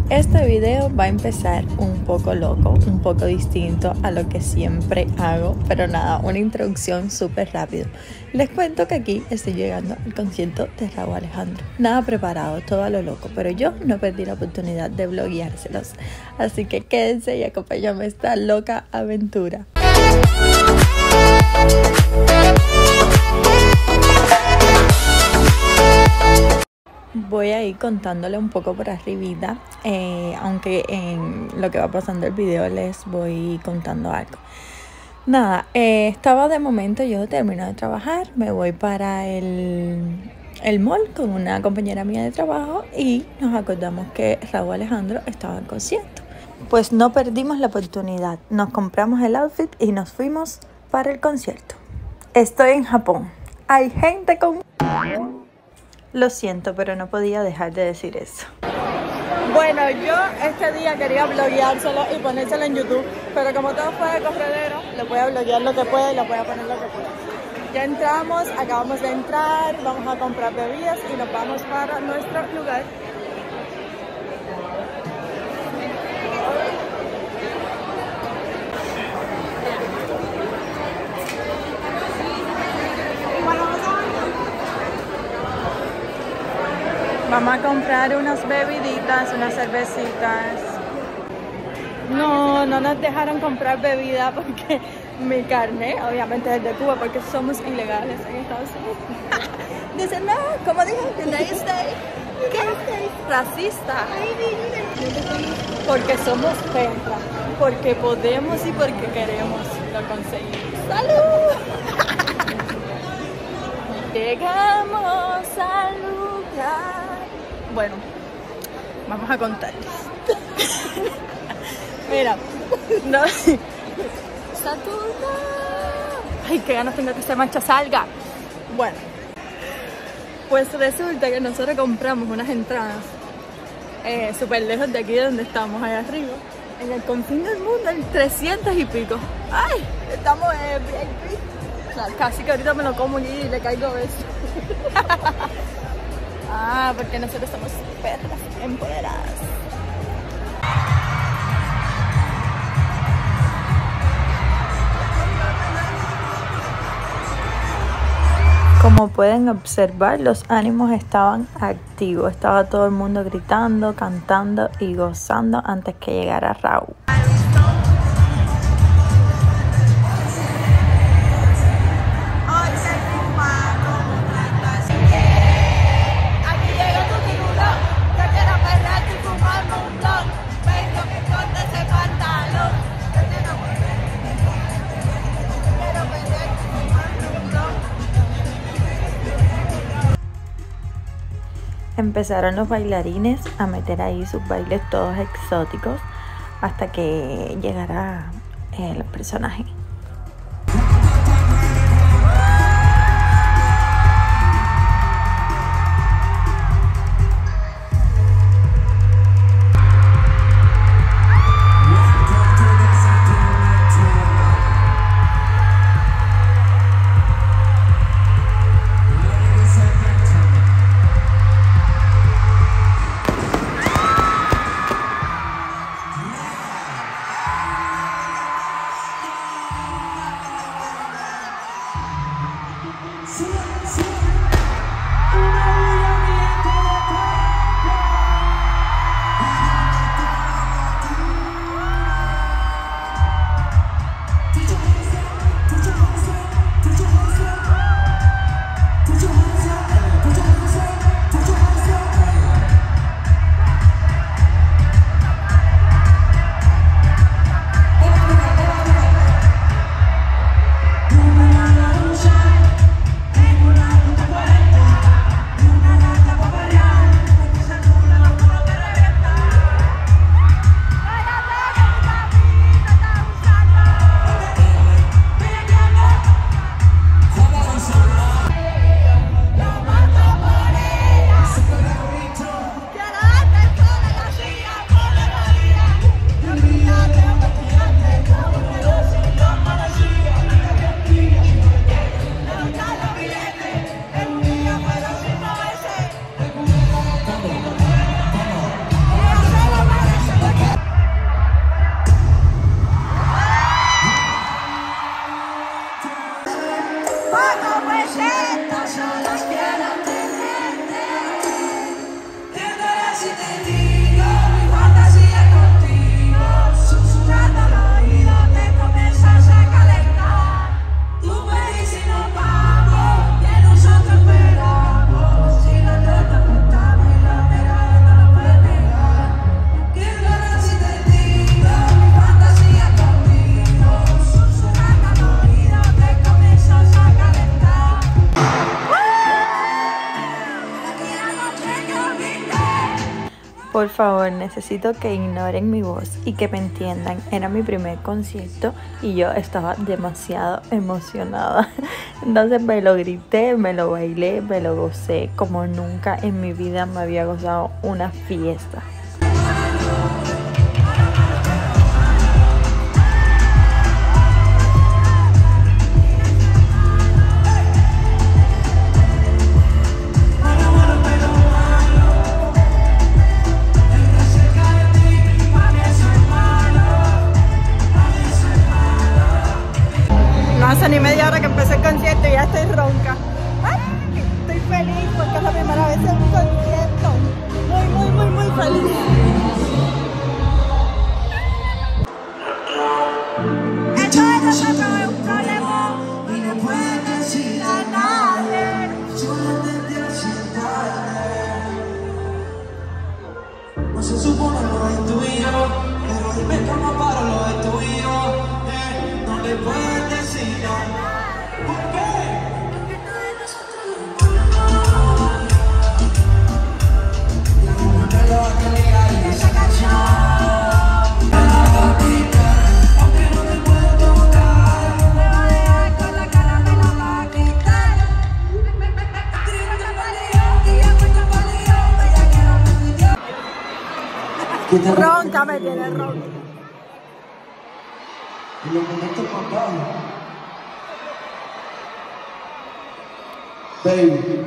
Este video va a empezar un poco loco, un poco distinto a lo que siempre hago, pero nada, una introducción súper rápido. Les cuento que aquí estoy llegando al concierto de Rauw Alejandro. Nada preparado, todo a lo loco, pero yo no perdí la oportunidad de blogueárselos. Así que quédense y acompáñame a esta loca aventura. Voy a ir contándole un poco por arribita, aunque en lo que va pasando el video les voy contando algo. Nada, estaba de momento, yo termino de trabajar, me voy para el mall con una compañera mía de trabajo y nos acordamos que Rauw Alejandro estaba en concierto. Pues no perdimos la oportunidad, nos compramos el outfit y nos fuimos para el concierto. Estoy en Japón, hay gente con... Lo siento, pero no podía dejar de decir eso. Bueno, yo este día quería blogueárselo y ponérselo en YouTube, pero como todo fue de corredero, le voy a bloguear lo que pueda y le voy a poner lo que pueda. Ya entramos, acabamos de entrar, vamos a comprar bebidas y nos vamos para nuestro lugar. Vamos a comprar unas bebiditas, unas cervecitas. No nos dejaron comprar bebida porque mi carnet, obviamente es de Cuba, porque somos ilegales en Estados Unidos. Dicen, no, como dije, United States. ¿Qué? Racista. Porque somos perra, porque podemos y porque queremos, lo conseguimos. ¡Salud! Llegamos al lugar. Bueno, vamos a contarles. Mira, no. Saturno. Ay, qué ganas tengo que esta mancha salga. Bueno, pues resulta que nosotros compramos unas entradas súper lejos de aquí de donde estamos, allá arriba, en el confín del mundo, en 300 y pico. Ay, estamos en VIP. O sea, casi que ahorita me lo como y le caigo eso. Ah, porque nosotros somos perras empoderadas. Como pueden observar, los ánimos estaban activos. Estaba todo el mundo gritando, cantando y gozando antes que llegara Rauw. Empezaron los bailarines a meter ahí sus bailes todos exóticos hasta que llegara el personaje. Por favor, necesito que ignoren mi voz y que me entiendan. Era mi primer concierto y yo estaba demasiado emocionada. Entonces me lo grité, me lo bailé, me lo gocé como nunca en mi vida me había gozado una fiesta. No hace ni media hora que empecé el concierto y ya estoy ronca. ¡Ay! Estoy feliz porque es la primera vez en un concierto. Muy feliz. Esto es lo que no es un problema y no puedes decir a nadie. Solamente siéntate. No se supone lo es tuyo, pero dime cómo paro lo es tuyo. No le puedes decir a nadie. ¿Por qué? Porque todo es nosotros. La mujer te lo va a ligar y esa canción. Ronca me tiene ronca. Y los momentos más bajos. Baby.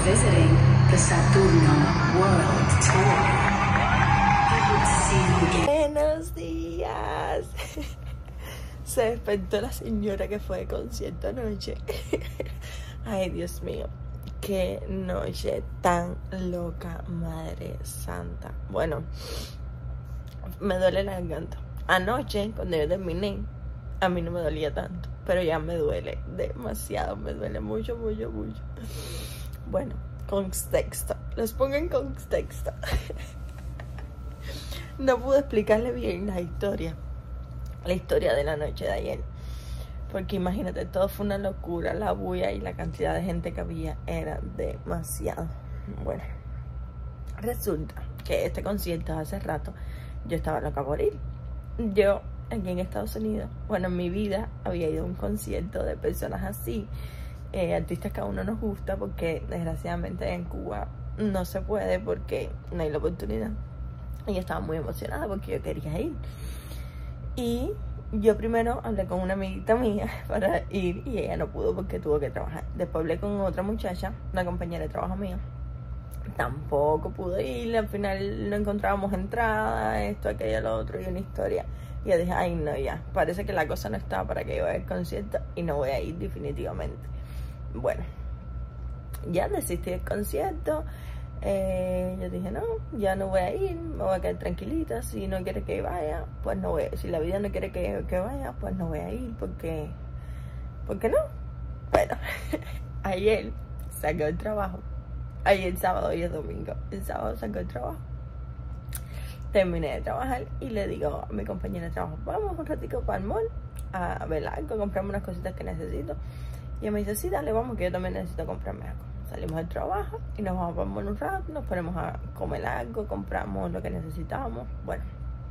visiting the Saturno World Tour. I would see you again. Buenos días. Se despertó la señora que fue de concierto anoche. Ay, Dios mío, qué noche tan loca, madre santa. Bueno, me duele la garganta. Anoche, cuando yo terminé, a mí no me dolía tanto, pero ya me duele demasiado, me duele mucho, mucho, mucho. Bueno, contexto, les pongo en contexto. No pude explicarle bien la historia de la noche de ayer, porque imagínate, todo fue una locura, la bulla y la cantidad de gente que había era demasiado. Bueno, resulta que este concierto hace rato yo estaba loca por ir. Yo aquí en Estados Unidos, bueno, en mi vida había ido a un concierto de personas así, artistas que a uno nos gusta, porque desgraciadamente en Cuba no se puede porque no hay la oportunidad. Y yo estaba muy emocionada porque yo quería ir. Y yo primero hablé con una amiguita mía para ir y ella no pudo porque tuvo que trabajar. Después hablé con otra muchacha, una compañera de trabajo mía. Tampoco pudo ir, al final no encontrábamos entrada, esto, aquello, lo otro y una historia. Y yo dije, ay no, ya, parece que la cosa no estaba para que yo vaya al concierto y no voy a ir definitivamente. Bueno, ya desistí del concierto. Yo dije, no, ya no voy a ir, me voy a quedar tranquilita. Si no quiere que vaya, pues no voy a ir. Si la vida no quiere que vaya, pues no voy a ir, porque no. Bueno, ayer saqué el trabajo. Ayer sábado, hoy es domingo. El sábado saqué el trabajo. Terminé de trabajar y le digo a mi compañera de trabajo, vamos un ratito para el mall a ver algo, a comprarme unas cositas que necesito. Y ella me dice, sí, dale, vamos, que yo también necesito comprarme algo. Salimos del trabajo y nos vamos para el mall un rato, nos ponemos a comer algo, compramos lo que necesitamos. Bueno,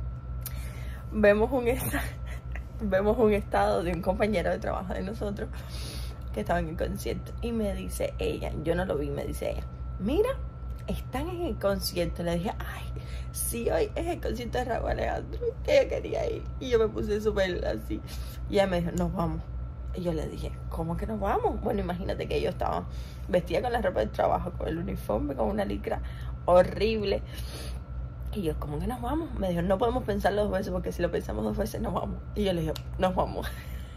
vemos un estado de un compañero de trabajo de nosotros que estaba en el concierto y me dice ella, yo no lo vi, me dice ella, mira, están en el concierto. Le dije, ay, sí, hoy es el concierto de Rauw Alejandro, que yo quería ir. Y yo me puse súper así. Y ella me dijo, nos vamos. Y yo le dije, ¿cómo que nos vamos? Bueno, imagínate que yo estaba vestida con la ropa de trabajo, con el uniforme, con una licra horrible. Y yo, ¿cómo que nos vamos? Me dijo, no podemos pensarlo dos veces, porque si lo pensamos dos veces nos vamos. Y yo le dije, nos vamos.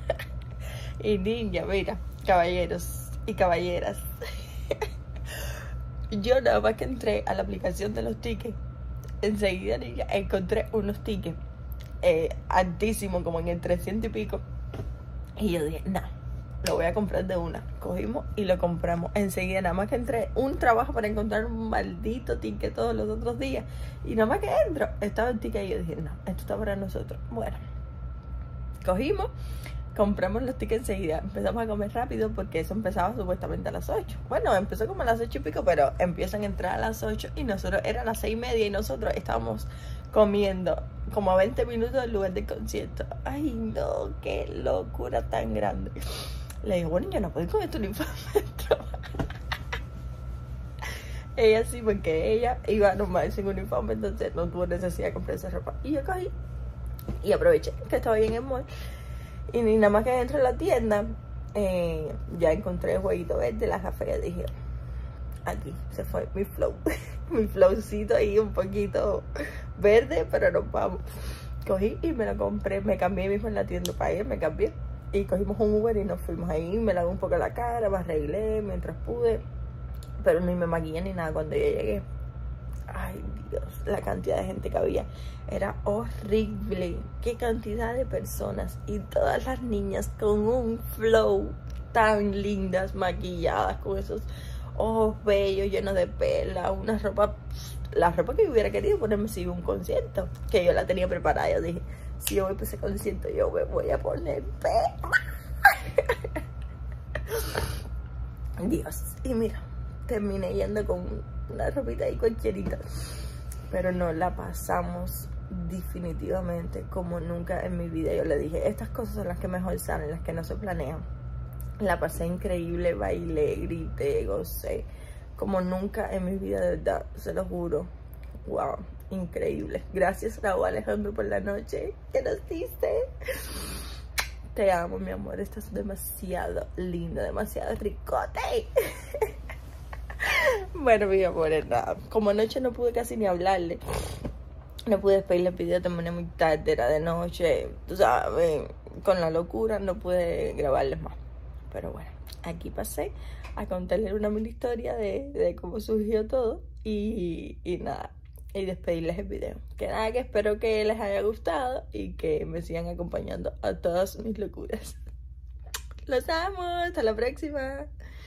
Y niña, mira, caballeros y caballeras, yo nada más que entré a la aplicación de los tickets, enseguida, niña, encontré unos tickets altísimos, como en el 300 y pico. Y yo dije, no, lo voy a comprar de una. Cogimos y lo compramos enseguida. Nada más que entré un trabajo para encontrar un maldito ticket todos los otros días. Y nada más que entro, estaba el ticket y yo dije, no, esto está para nosotros. Bueno, cogimos, compramos los tickets enseguida. Empezamos a comer rápido porque eso empezaba supuestamente a las 8. Bueno, empezó como a las 8 y pico, pero empiezan a entrar a las 8 y nosotros eran las 6:30 y nosotros estábamos comiendo como a 20 minutos del lugar del concierto. Ay no, qué locura tan grande. Le digo, bueno, yo no puedo ir con este uniforme de trabajo. Ella sí, porque ella iba normal sin uniforme, entonces no tuvo necesidad de comprar esa ropa. Y yo cogí y aproveché que estaba ahí en el mall. Y ni nada más que dentro de la tienda, ya encontré el jueguito verde, la café, y dije, aquí se fue mi flow. Mi flowcito ahí un poquito verde, pero nos vamos. Cogí y me lo compré, me cambié mismo en la tienda para ir, me cambié. Y cogimos un Uber y nos fuimos ahí, me lavé un poco la cara, me arreglé mientras pude. Pero ni me maquillé ni nada cuando yo llegué. Ay Dios, la cantidad de gente que había era horrible. Qué cantidad de personas. Y todas las niñas con un flow tan lindas, maquilladas, con esos ojos bellos, llenos de pela, una ropa, la ropa que yo hubiera querido ponerme si iba a un concierto, que yo la tenía preparada. Yo dije, si yo voy para ese concierto, yo me voy a poner pela. Dios, y mira, terminé yendo con una ropita ahí cualquierita, pero no, la pasamos definitivamente como nunca en mi vida. Yo le dije, estas cosas son las que mejor salen, las que no se planean. La pasé increíble, bailé, grité, gocé como nunca en mi vida, de verdad, se lo juro. Wow, increíble. Gracias, Rauw Alejandro, por la noche que nos diste. Te amo, mi amor, estás demasiado linda, demasiado ricote. Bueno, mi amor, nada. Como anoche no pude casi ni hablarle, no pude despedirle el video, terminé muy tarde, era de noche, tú sabes, con la locura no pude grabarles más. Pero bueno, aquí pasé a contarles una mini historia de cómo surgió todo y nada, y despedirles el video. Que nada, que espero que les haya gustado y que me sigan acompañando a todas mis locuras. Los amo, hasta la próxima.